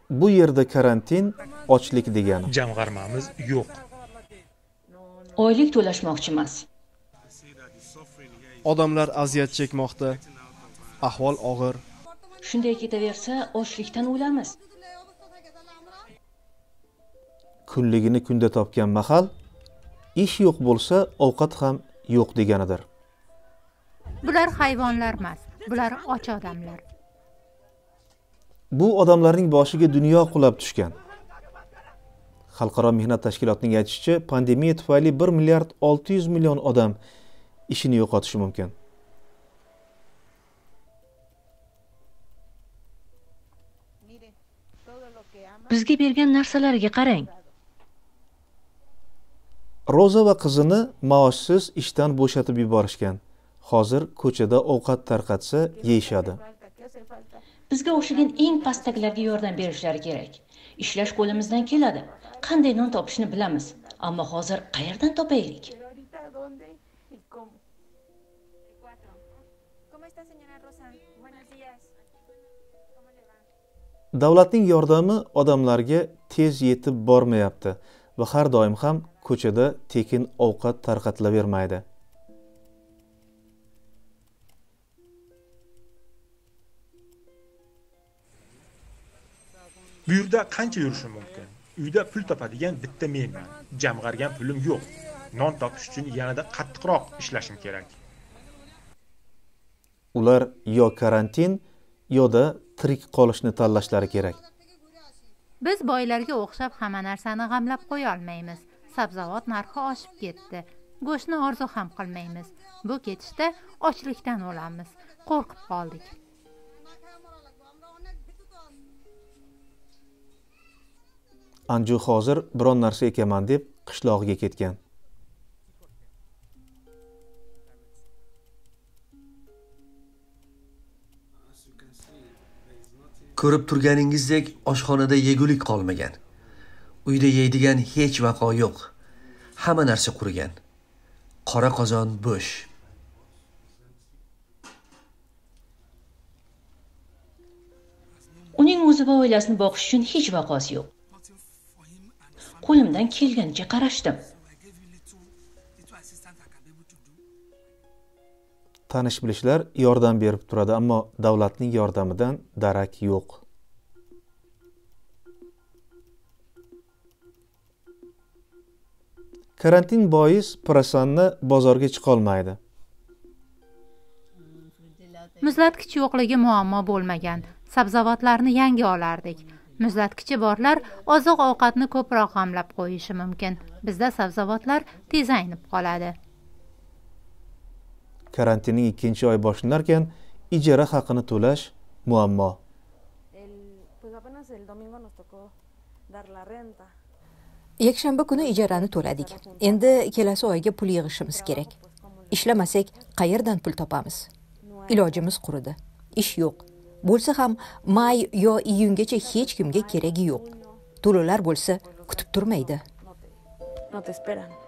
Bu yerda karantin ochlik degani. Jamg'armamiz yo'q. Oylik to'lashmoqchi emas. Odamlar aziyat chekmoqda. Ahvol og'ir. Shunday ketaversa, ochlikdan o'lamiz. Kunligini kunda topgan mahal ish yo'q bo'lsa, ovqat ham yo'q deganidir. Bular hayvonlar emas, bular och odamlar. Bu odamlarning boshiga dunyo qulab tushgan. Xalqaro mehnat tashkilotining aytishicha, pandemiya tufayli 1 milliard 600 million odam ishini yo'qotishi mumkin. Bizga bergan narsalarga qarang. Roza va qizini maoshsiz ishdan bo'shatib yuborishgan. Hozir ko'chada ovqat tarqatsa yeyishadi. Bizga o'xshagan eng pastaklarga yordam berishlari kerak. Ishlash qo'limizdan keladi. Qanday non topishni bilamiz, ammo hozir qayerdan topaylik? Davlatning yordami odamlarga tez yetib bormayapti va har doim ham ko'chada tekin ovqat tarqatilavermaydi. Bu yerda qancha yurishim mumkin? Uyda pul topadigan bitta menman. Jamg'argan pulim yo'q. Non topish uchun yanada qattiqroq ishlashim kerak. Ular yo karantin, yoda tirik qolishni tanlashlari kerak. Biz boylarga o'xshab hamma narsani g'amlab qo'ya olmaymiz. Sabzavot narxi oshib ketdi. Go'shtni orzu ham qilmaymiz. Bu ketishda ochlikdan o'lamiz. Qo'rqib qoldik. Anju hozir biron narsa ekaman deb qishlog'iga ketgan. Ko'rib turganingizdek, oshxonada yegulik qolmagan. Uyda yeydigan hech vaqo yo'q. Hamma narsa qurigan. Qora qozon bo'sh. Uning o'zi va oilasini boqish uchun hech vaqosi yo'q. Qo'limdan kelganicha qarashdim. Tanish-bilishlar yordam berib turadi, ammo davlatning yordamidan darak yo'q. Karantin bois Pirasanna bozorga chiqa olmaydi. Muzlatkich yo'qligi muammo bo'lmagan. Sabzavotlarni yangi olardik. Muzlatkichi borlar oziq-ovqatni ko'proq g'amlab qo'yishi mumkin. Bizda sabzavotlar tez aynib qoladi. Karantinning 2-oy boshlanarkan ijara haqini to'lash muammo. Yakshanba kuni ijarani to'ladik. Endi kelasi oyga pul yig'ishimiz kerak. Ishlamasak qayerdan pul topamiz? Ilojimiz quridi. Ish yo'q. Bo'lsa ham may yo iyungacha hech kimga keragi yo'q. To'lovlar bo'lsa kutib turmaydi.